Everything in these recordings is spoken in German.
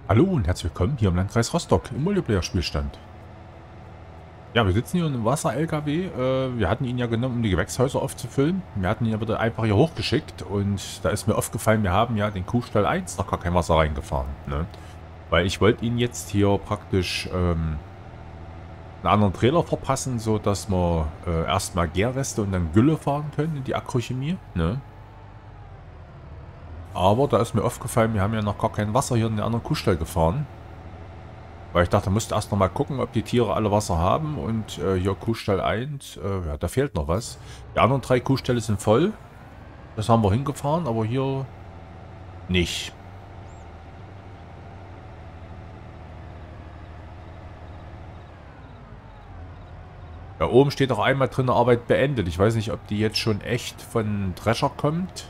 Hallo und herzlich willkommen hier im Landkreis Rostock im Multiplayer-Spielstand. Ja, wir sitzen hier in einem Wasser-LKW. Wir hatten ihn ja genommen, um die Gewächshäuser aufzufüllen. Wir hatten ihn aber dann einfach hier hochgeschickt und da ist mir aufgefallen, wir haben ja den Kuhstall 1 noch gar kein Wasser reingefahren. Ne? Weil ich wollte ihn jetzt hier praktisch einen anderen Trailer verpassen, sodass wir erstmal Gärreste und dann Gülle fahren können in die Agrochemie. Ne? Aber da ist mir aufgefallen, wir haben ja noch gar kein Wasser hier in den anderen Kuhstall gefahren. Weil ich dachte, musste erst noch mal gucken, ob die Tiere alle Wasser haben. Und hier Kuhstall 1, ja, da fehlt noch was. Die anderen 3 Kuhställe sind voll. Das haben wir hingefahren, aber hier nicht. Da oben steht auch einmal drin, Arbeit beendet. Ich weiß nicht, ob die jetzt schon echt von Drescher kommt.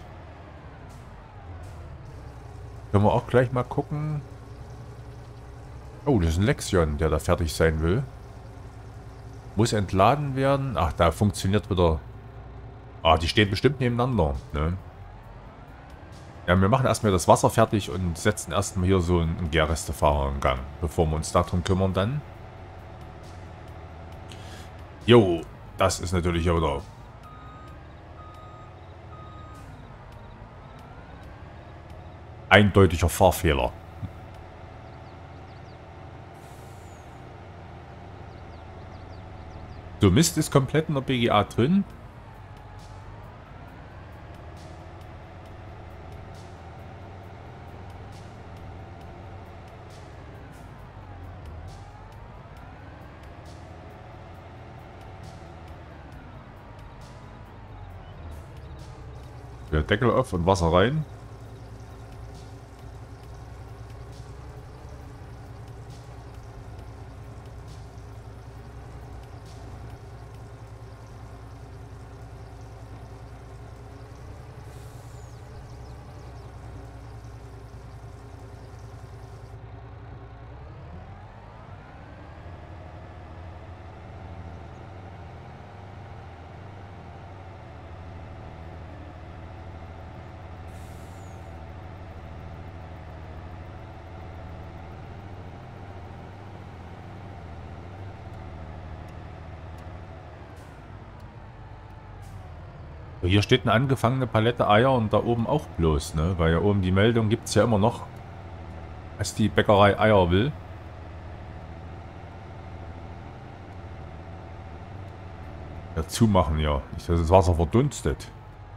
Können wir auch gleich mal gucken. Oh, das ist ein Lexion, der da fertig sein will. Muss entladen werden. Ach, da funktioniert wieder. Ah, die stehen bestimmt nebeneinander. Ne? Ja, wir machen erstmal das Wasser fertig und setzen erstmal hier so einen Gärrestefahrer in Gang, bevor wir uns darum kümmern dann. Jo, das ist natürlich ja wieder eindeutiger Fahrfehler. So, Mist ist komplett in der BGA drin. Der Deckel auf und Wasser rein. Hier steht eine angefangene Palette Eier und da oben auch bloß, ne? Weil ja oben die Meldung gibt es ja immer noch, dass die Bäckerei Eier will. Ja, zumachen ja. Nicht, dass das Wasser verdunstet.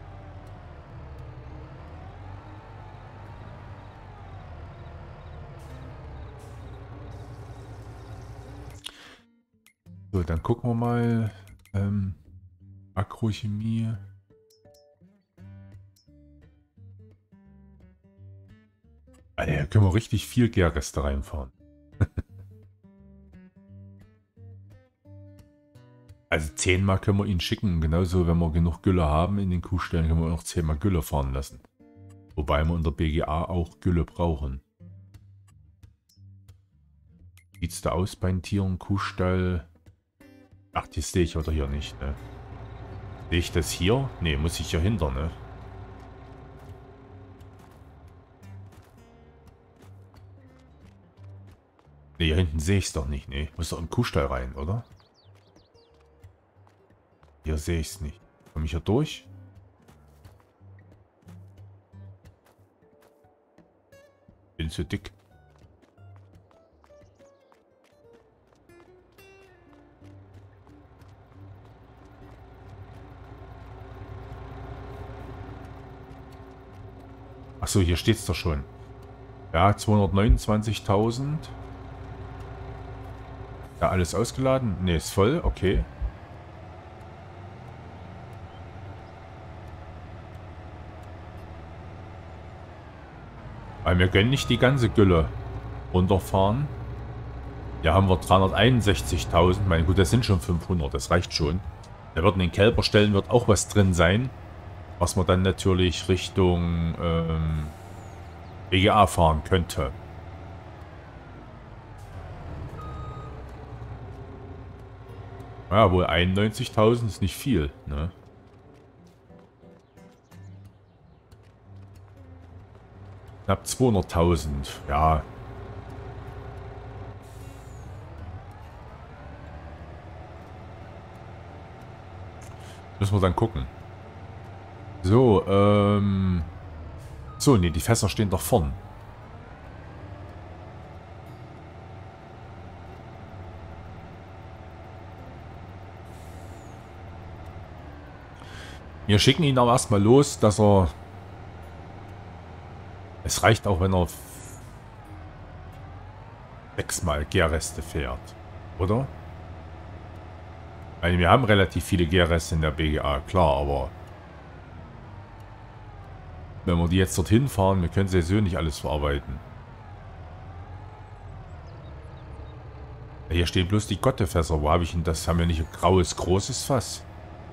So, dann gucken wir mal. Agrochemie. Alter, hier können wir richtig viel Gärreste reinfahren. Also 10-mal können wir ihn schicken. Genauso, wenn wir genug Gülle haben in den Kuhställen, können wir noch 10-mal Gülle fahren lassen. Wobei wir in der BGA auch Gülle brauchen. Sieht es da aus bei den Tieren? Kuhstall. Ach, die sehe ich oder hier nicht, ne? Sehe ich das hier? Ne, muss ich hier hinter, ne? Ne, hier hinten sehe ich es doch nicht, ne? Muss doch im Kuhstall rein, oder? Hier sehe ich es nicht. Komme ich hier durch? Bin zu dick. Achso, hier steht es doch schon. Ja, 229.000. Ja, alles ausgeladen? Ne, ist voll. Okay. Weil wir können nicht die ganze Gülle runterfahren. Hier haben wir 361.000. Mein gut, das sind schon 500. Das reicht schon. Da wird in den Kälberstellen wird auch was drin sein. Was man dann natürlich Richtung BGA fahren könnte. Ja, wohl 91.000 ist nicht viel, ne? Knapp 200.000, ja. Müssen wir dann gucken. So, so, nee, die Fässer stehen doch vorn. Wir schicken ihn aber erstmal los, dass er... Es reicht auch, wenn er 6-mal Gärreste fährt. Oder? Also wir haben relativ viele Gärreste in der BGA, klar, aber... Wenn wir die jetzt dorthin fahren, wir können sowieso nicht alles verarbeiten. Ja, hier stehen bloß die Gottefässer. Wo habe ich denn das? Haben wir nicht ein graues, großes Fass?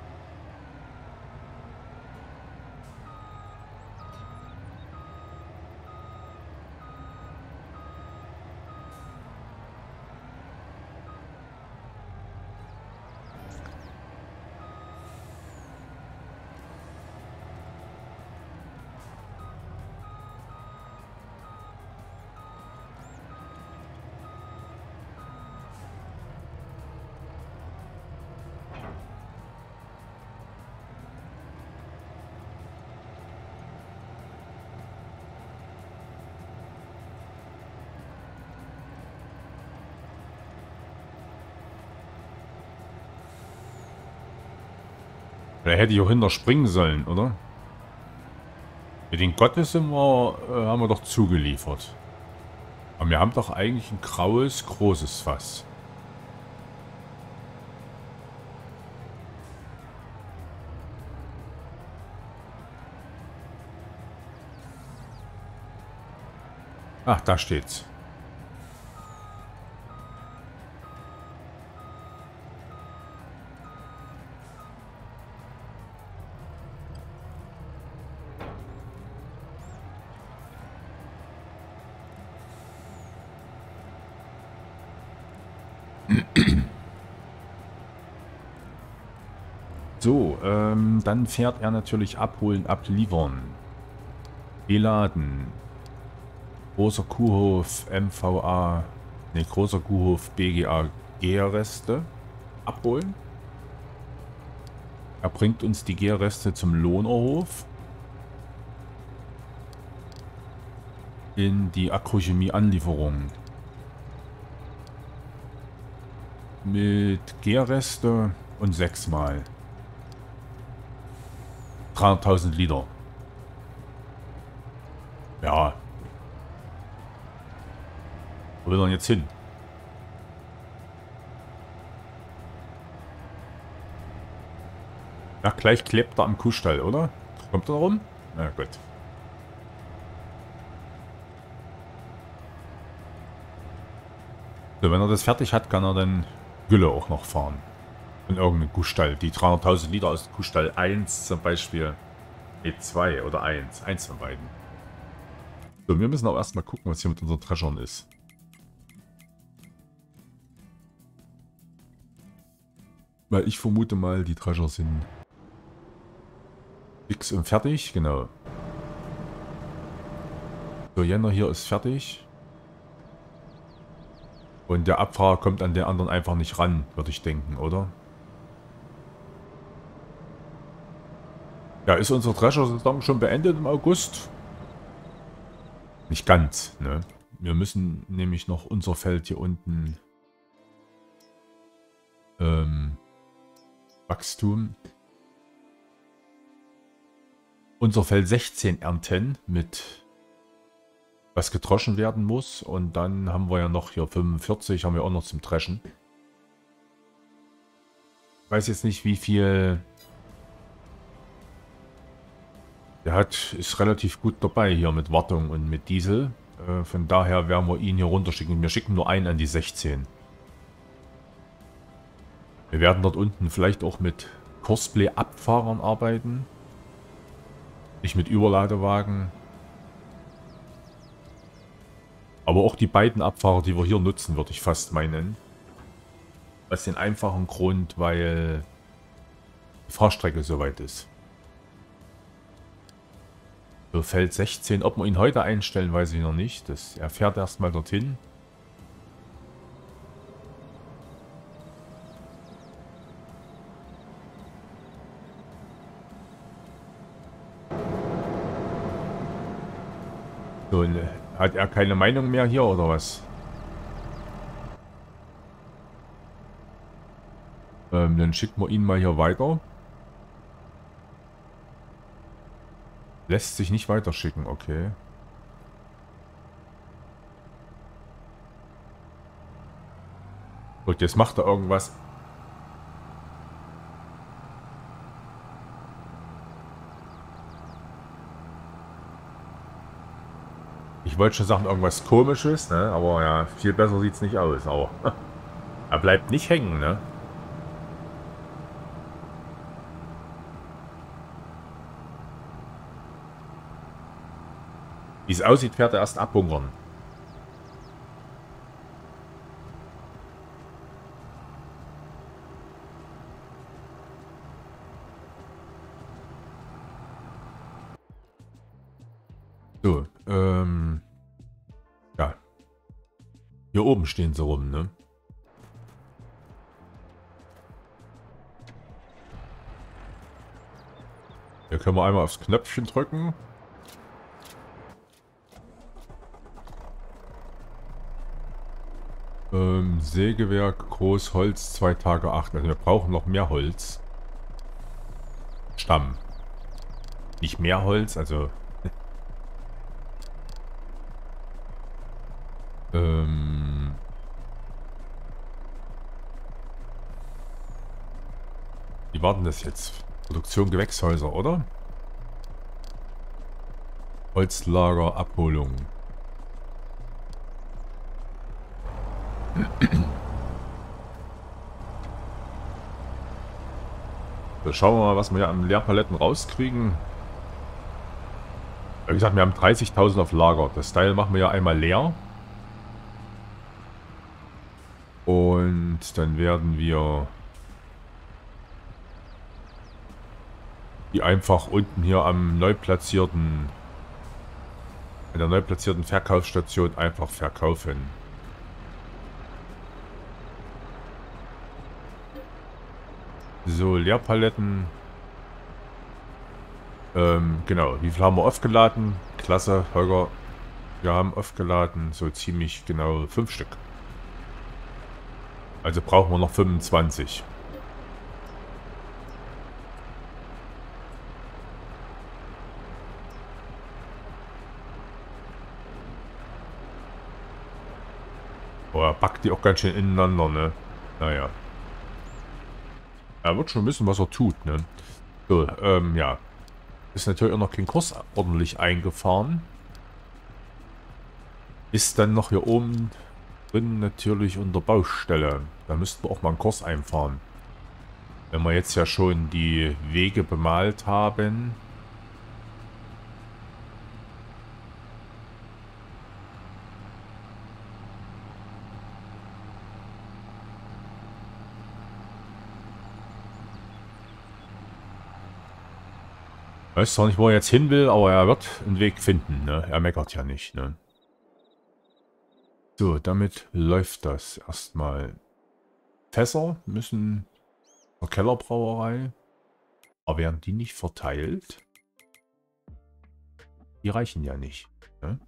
Da hätte ich auch hinter springen sollen, oder? Mit den Gottes haben wir doch zugeliefert. Aber wir haben doch eigentlich ein graues, großes Fass. Ach, da steht's. So, dann fährt er natürlich abholen, abliefern. Beladen. Großer Kuhhof, MVA. Ne, großer Kuhhof, BGA, Gärreste. Abholen. Er bringt uns die Gärreste zum Lohnerhof. In die Agrochemie-Anlieferung. Mit Gärreste und 6-mal. 300.000 Liter. Ja. Wo will er denn jetzt hin? Ja, gleich klebt er am Kuhstall, oder? Kommt er da rum? Na gut. So, wenn er das fertig hat, kann er dann Gülle auch noch fahren. In irgendeinen Kuhstall. Die 300.000 Liter aus Kuhstall 1 zum Beispiel. Ne, 2 oder 1. Eins von beiden. So, wir müssen auch erstmal gucken, was hier mit unseren Treschern ist. Weil ich vermute mal, die Treasure sind fix und fertig, genau. So, Jänner hier ist fertig. Und der Abfahrer kommt an den anderen einfach nicht ran, würde ich denken, oder? Ja, ist unsere Treasure-Saison schon beendet im August? Nicht ganz, ne? Wir müssen nämlich noch unser Feld hier unten Wachstum. Unser Feld 16 ernten mit was gedroschen werden muss. Und dann haben wir ja noch hier 45, haben wir auch noch zum Dreschen. Ich weiß jetzt nicht, wie viel... Der ist relativ gut dabei hier mit Wartung und mit Diesel. Von daher werden wir ihn hier runterschicken. Wir schicken nur einen an die 16. Wir werden dort unten vielleicht auch mit Cosplay-Abfahrern arbeiten. Nicht mit Überladewagen. Aber auch die beiden Abfahrer, die wir hier nutzen, würde ich fast meinen. Aus dem einfachen Grund, weil die Fahrstrecke so weit ist. So, Feld 16. Ob wir ihn heute einstellen, weiß ich noch nicht. Er fährt erstmal dorthin. So, hat er keine Meinung mehr hier oder was? Dann schicken wir ihn mal hier weiter. Lässt sich nicht weiterschicken, okay. Gut, jetzt macht er irgendwas. Ich wollte schon sagen, irgendwas Komisches, ne? Aber ja, viel besser sieht es nicht aus. Aber er bleibt nicht hängen, ne? Wie es aussieht, fährt er erst abbunkern. So, ja. Hier oben stehen sie rum, ne? Hier können wir einmal aufs Knöpfchen drücken. Sägewerk, Großholz, 2 Tage 8. Also wir brauchen noch mehr Holz. Stamm. Nicht mehr Holz, also... Wie war denn das jetzt? Produktion Gewächshäuser, oder? Holzlager, Abholung. So, schauen wir mal, was wir hier an Leerpaletten rauskriegen. Wie gesagt, wir haben 30.000 auf Lager. Das Teil machen wir ja einmal leer. Und dann werden wir die einfach unten hier am neu platzierten, an der neu platzierten Verkaufsstation einfach verkaufen. So, Leerpaletten. Genau, wie viel haben wir aufgeladen? Klasse, Holger. Wir haben aufgeladen, so ziemlich genau 5 Stück. Also brauchen wir noch 25. Oh, er packt die auch ganz schön ineinander, ne? Naja. Er wird schon wissen, was er tut, ne? So, ja. Ist natürlich auch noch kein Kurs ordentlich eingefahren. Ist dann noch hier oben drin natürlich unter Baustelle. Da müssten wir auch mal einen Kurs einfahren. Wenn wir jetzt ja schon die Wege bemalt haben. Ich weiß zwar nicht, wo er jetzt hin will, aber er wird einen Weg finden, ne? Er meckert ja nicht, ne? So, damit läuft das erstmal. Fässer müssen zur Kellerbrauerei. Aber werden die nicht verteilt? Die reichen ja nicht, ne?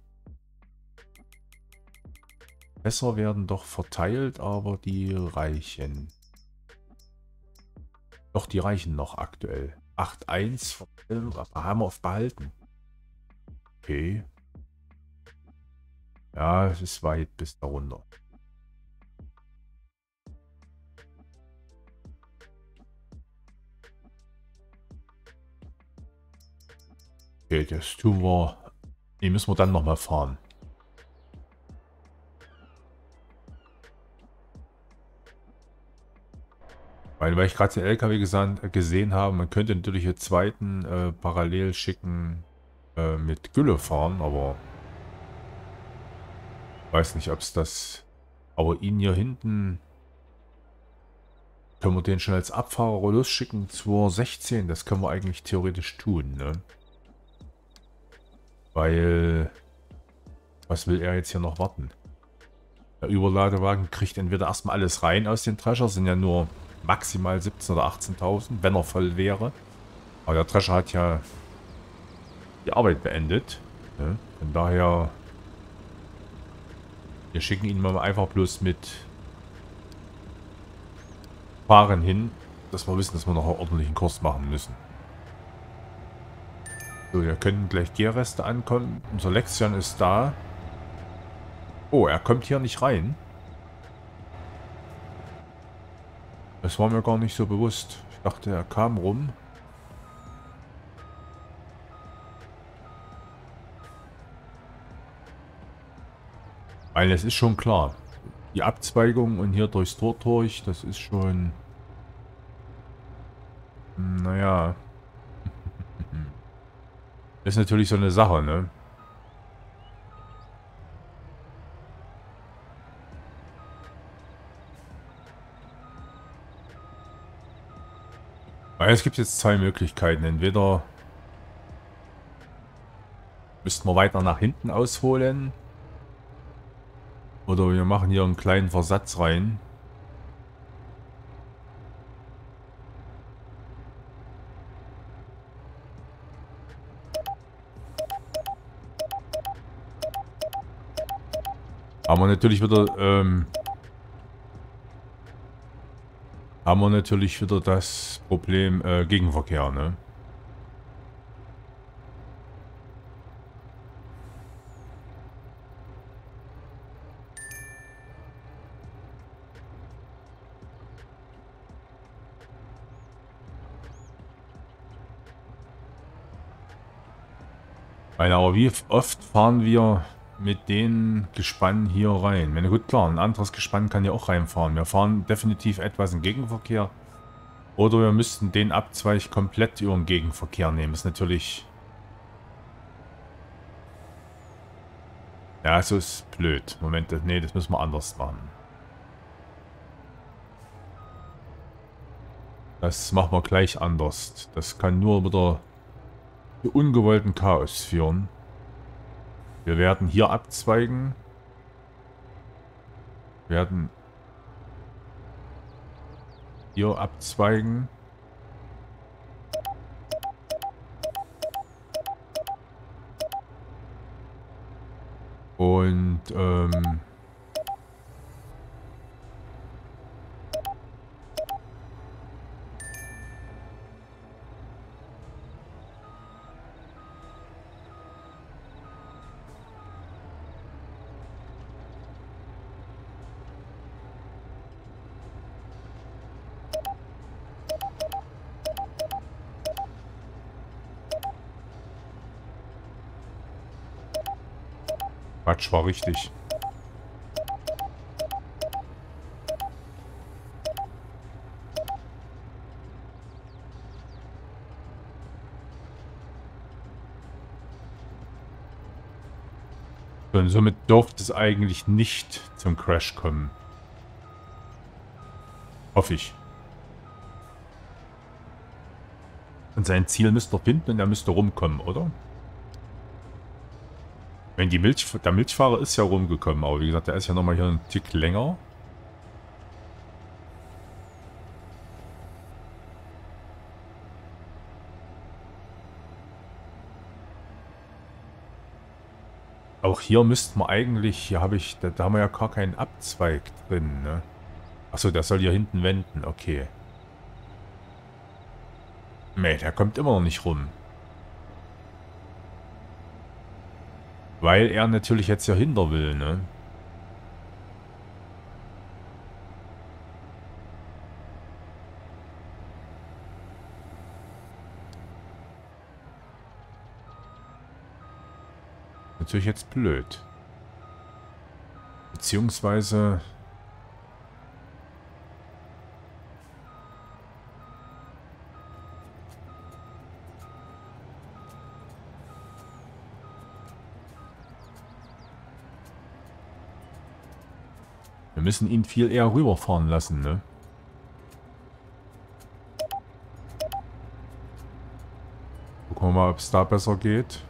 Fässer werden doch verteilt, aber die reichen. Doch, die reichen noch aktuell. 8,1 verteilen, aber haben wir auf behalten. Okay. Ja, es ist weit bis darunter. Okay, das tun wir. Die müssen wir dann nochmal fahren. Weil ich gerade den LKW gesehen habe, man könnte natürlich den zweiten parallel schicken mit Gülle fahren, aber weiß nicht, ob es das... Aber ihn hier hinten können wir den schon als Abfahrer losschicken zur 16. Das können wir eigentlich theoretisch tun, ne? Weil... Was will er jetzt hier noch warten? Der Überladewagen kriegt entweder erstmal alles rein aus den Drescher, sind ja nur maximal 17.000 oder 18.000, wenn er voll wäre. Aber der Drescher hat ja die Arbeit beendet. Ne? Von daher, wir schicken ihn mal einfach bloß mit Fahren hin, dass wir wissen, dass wir noch einen ordentlichen Kurs machen müssen. So, wir können gleich Gärreste ankommen. Unser Lexion ist da. Oh, er kommt hier nicht rein. Das war mir gar nicht so bewusst. Ich dachte, er kam rum. Weil es ist schon klar. Die Abzweigung und hier durchs Tor durch, das ist schon... Naja. Das ist natürlich so eine Sache, ne? Weil es gibt jetzt zwei Möglichkeiten. Entweder müssten wir weiter nach hinten ausholen. Oder wir machen hier einen kleinen Versatz rein. Haben wir natürlich wieder das Problem Gegenverkehr, ne? Weil aber wie oft fahren wir mit den Gespannen hier rein? Ich meine, gut, klar, ein anderes Gespann kann ja auch reinfahren. Wir fahren definitiv etwas im Gegenverkehr. Oder wir müssten den Abzweig komplett über den Gegenverkehr nehmen. Ist natürlich... Ja, so ist blöd. Moment, nee, das müssen wir anders machen. Das machen wir gleich anders. Das kann nur wieder zu ungewollten Chaos führen. Wir werden hier abzweigen. Werden hier abzweigen. Und Quatsch, war richtig. Und somit dürfte es eigentlich nicht zum Crash kommen. Hoffe ich. Und sein Ziel müsste er finden und er müsste rumkommen, oder? Wenn der Milchfahrer ist ja rumgekommen, aber wie gesagt, der ist ja nochmal hier einen Tick länger. Auch hier müssten wir eigentlich, hier habe ich, da haben wir ja gar keinen Abzweig drin, ne? Achso, der soll hier hinten wenden, okay. Nee, der kommt immer noch nicht rum. Weil er natürlich jetzt hier hinter will, ne? Natürlich jetzt blöd. Beziehungsweise... Wir müssen ihn viel eher rüberfahren lassen, ne? Gucken wir mal, ob es da besser geht.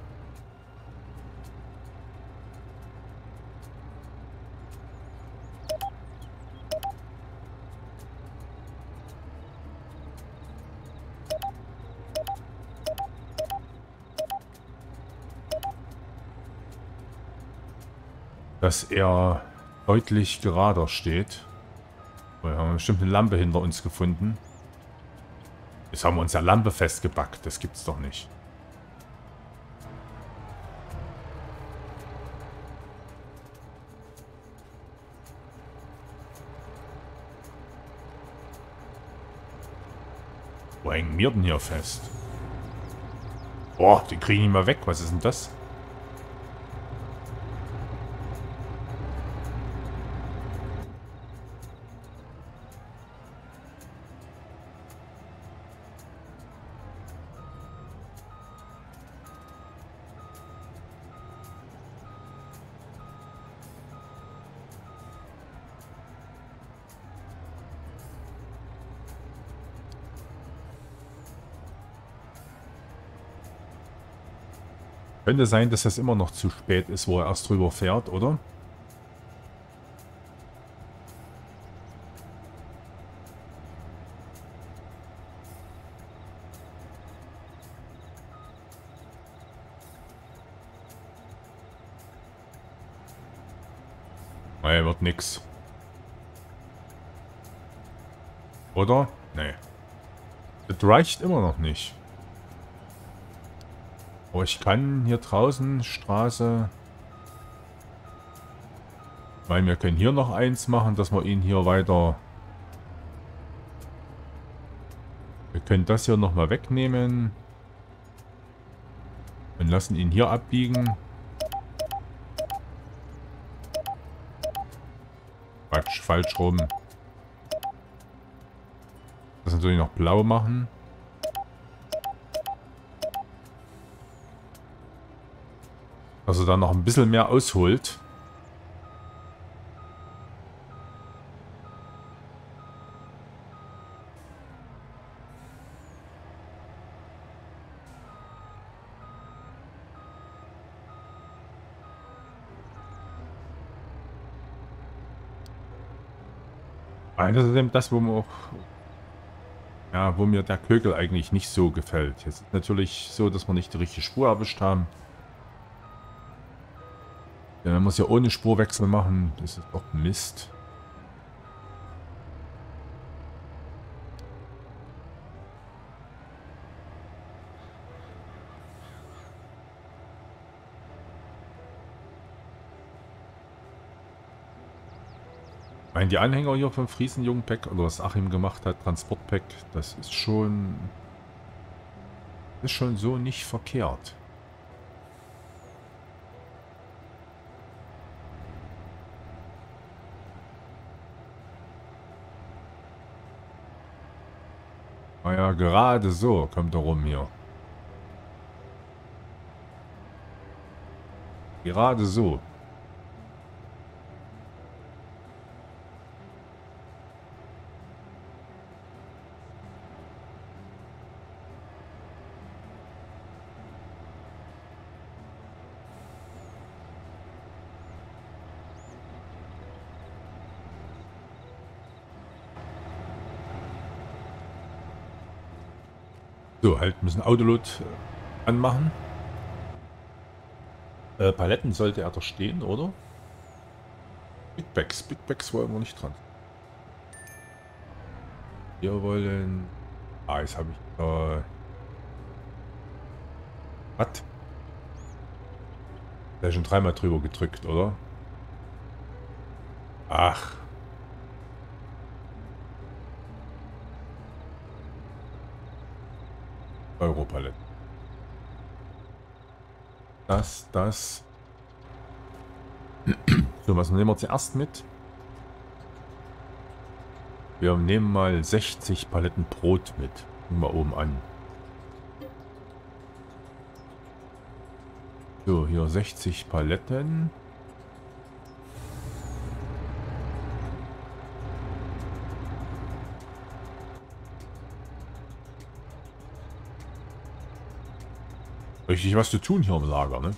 dass er deutlich gerader steht. Wir haben bestimmt eine Lampe hinter uns gefunden. Jetzt haben wir uns ja Lampe festgebackt. Das gibt's doch nicht. Wo hängen wir denn hier fest? Boah, den kriege ich nicht mehr weg. Was ist denn das? Könnte sein, dass das immer noch zu spät ist, wo er erst drüber fährt, oder? Nee, wird nix. Oder? Nee. Das reicht immer noch nicht. Aber ich kann hier draußen Straße... Weil wir können hier noch eins machen, dass wir ihn hier weiter... Wir können das hier nochmal wegnehmen. Und lassen ihn hier abbiegen. Quatsch, falsch rum. Das natürlich noch blau machen. Dass er dann noch ein bisschen mehr ausholt. Das ist eben das, wo man auch, ja, wo mir der Kögel eigentlich nicht so gefällt. Jetzt ist natürlich so, dass wir nicht die richtige Spur erwischt haben. Ja, man muss ja ohne Spurwechsel machen. Das ist doch Mist. Ich meine, die Anhänger hier vom Friesenjungen-Pack, oder was Achim gemacht hat, Transportpack, das ist schon so nicht verkehrt. Naja, gerade so kommt er rum hier. Gerade so. So, halt müssen Autolot anmachen. Paletten sollte er doch stehen, oder? Big Bags wollen wir nicht dran. Wir wollen... Ah, jetzt habe ich... was? Da ist schon dreimal drüber gedrückt, oder? Ach. Europalette. Das. So, was nehmen wir zuerst mit? Wir nehmen mal 60 Paletten Brot mit. Fangen wir oben an. So, hier 60 Paletten. Richtig was zu tun hier im Lager, ne?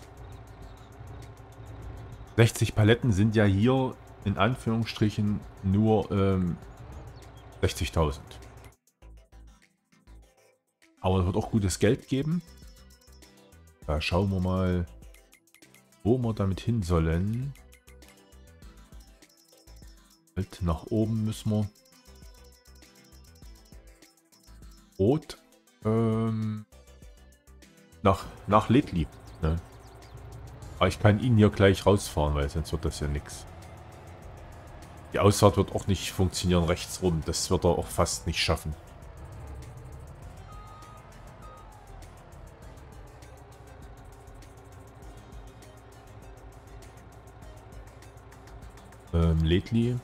60 Paletten sind ja hier in Anführungsstrichen nur 60.000. Aber es wird auch gutes Geld geben. Da schauen wir mal, wo wir damit hin sollen. Halt nach oben müssen wir. Rot. Nach Ledli. Ne? Aber ich kann ihn hier gleich rausfahren, weil sonst wird das ja nichts. Die Ausfahrt wird auch nicht funktionieren rechts rum. Das wird er auch fast nicht schaffen. Ledli.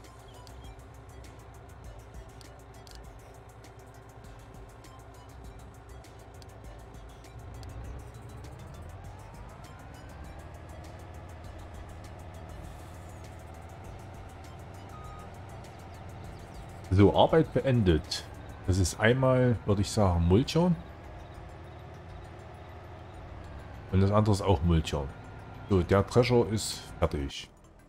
So, Arbeit beendet. Das ist einmal, würde ich sagen, Mulcher. Und das andere ist auch Mulcher. So, der Drescher ist fertig.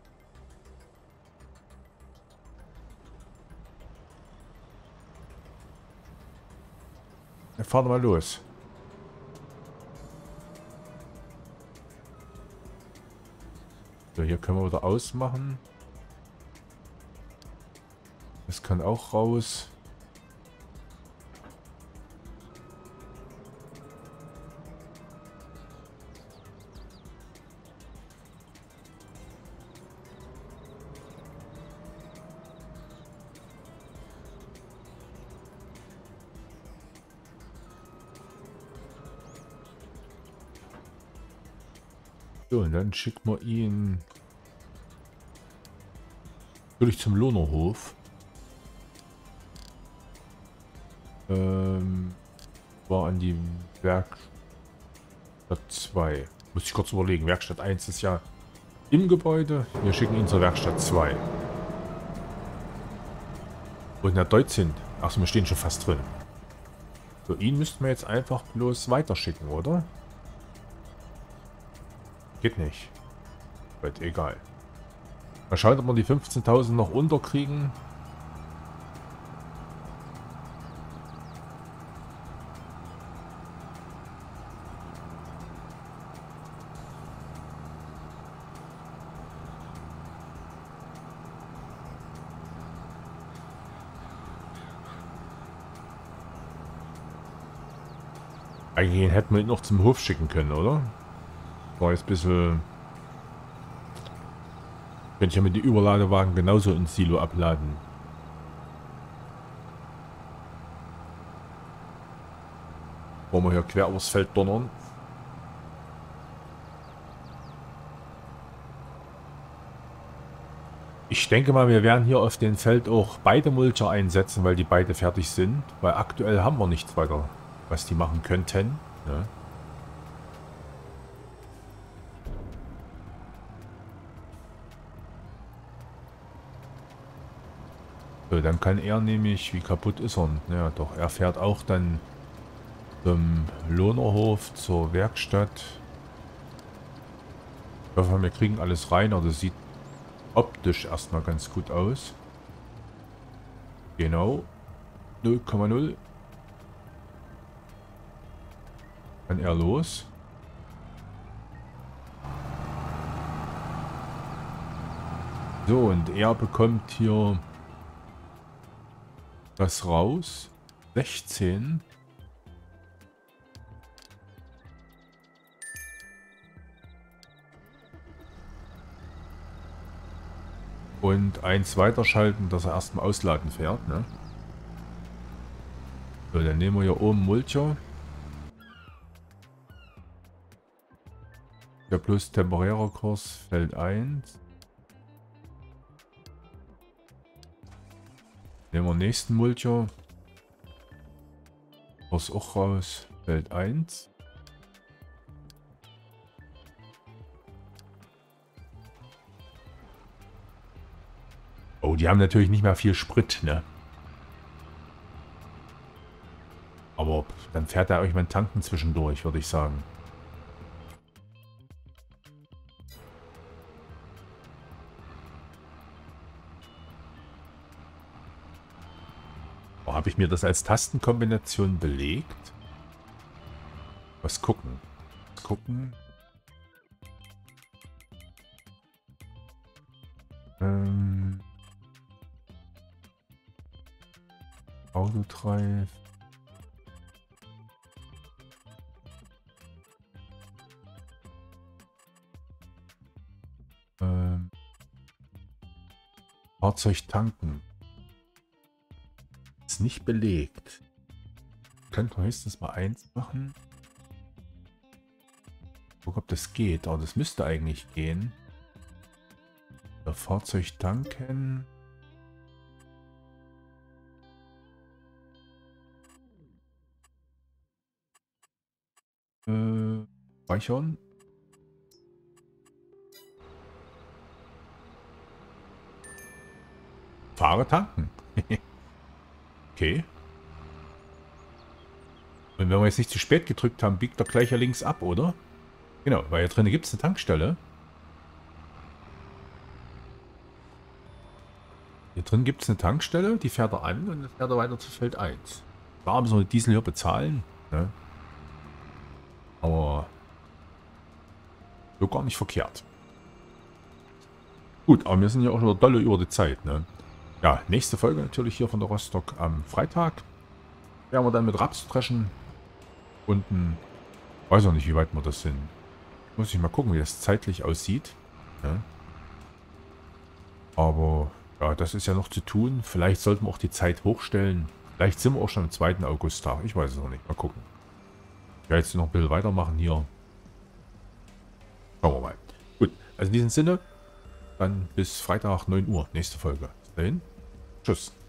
Dann fahren wir mal los. So, hier können wir wieder ausmachen. Das kann auch raus. So, und dann schicken wir ihn natürlich zum Lohnerhof. War an die Werkstatt 2. Muss ich kurz überlegen. Werkstatt 1 ist ja im Gebäude. Wir schicken ihn zur Werkstatt 2. Wo der Deutsch sind. Achso, wir stehen schon fast drin. So, ihn müssten wir jetzt einfach bloß weiterschicken, oder? Geht nicht. Gut, egal. Mal schauen, ob wir die 15.000 noch unterkriegen. Eigentlich hätten wir ihn noch zum Hof schicken können, oder? War jetzt ein bisschen... Könnte ich ja mit den Überladewagen genauso ins Silo abladen. Wollen wir hier quer übers Feld donnern. Ich denke mal, wir werden hier auf dem Feld auch beide Mulcher einsetzen, weil die beide fertig sind. Weil aktuell haben wir nichts weiter, was die machen könnten. Ja. So, dann kann er nämlich, wie kaputt ist er? Ja, doch, er fährt auch dann zum Lohnerhof, zur Werkstatt. Ich hoffe, wir kriegen alles rein, aber das sieht optisch erstmal ganz gut aus. Genau. 0,0. Kann er los. So, und er bekommt hier das raus. 16. Und eins weiterschalten, dass er erstmal ausladen fährt. Ne? So, dann nehmen wir hier oben Mulcher. Der plus temporärer Kurs, Feld 1. Nehmen wir den nächsten Mulcher. Kurs auch raus, Feld 1. Oh, die haben natürlich nicht mehr viel Sprit, ne? Aber dann fährt er euch mal tanken zwischendurch, würde ich sagen. Oh, habe ich mir das als Tastenkombination belegt? Was gucken? Was gucken? Autodrive. Fahrzeug tanken. Ist nicht belegt. Könnten wir höchstens mal eins machen. Guck, ob das geht. Aber das müsste eigentlich gehen. Fahrzeug tanken. Speichern. Fahre tanken. Okay. Und wenn wir jetzt nicht zu spät gedrückt haben, biegt er gleich ja links ab, oder? Genau, weil hier drinnen gibt es eine Tankstelle. Hier drin gibt es eine Tankstelle, die fährt er an und dann fährt er weiter zu Feld 1. Klar müssen wir den Diesel hier bezahlen. Ne? Aber so gar nicht verkehrt. Gut, aber wir sind ja auch schon dolle über die Zeit. Ne? Ja, nächste Folge natürlich hier von der Rostock am Freitag. Werden wir dann mit Raps dreschen. Unten, weiß auch nicht, wie weit wir das sind. Muss ich mal gucken, wie das zeitlich aussieht. Ne? Aber ja, das ist ja noch zu tun. Vielleicht sollten wir auch die Zeit hochstellen. Vielleicht sind wir auch schon am 2. Augusttag. Ich weiß es noch nicht. Mal gucken. Ich werde jetzt noch ein bisschen weitermachen hier. Schauen wir mal. Gut, also in diesem Sinne, dann bis Freitag 9 Uhr. Nächste Folge. Bis dahin. Tschüss.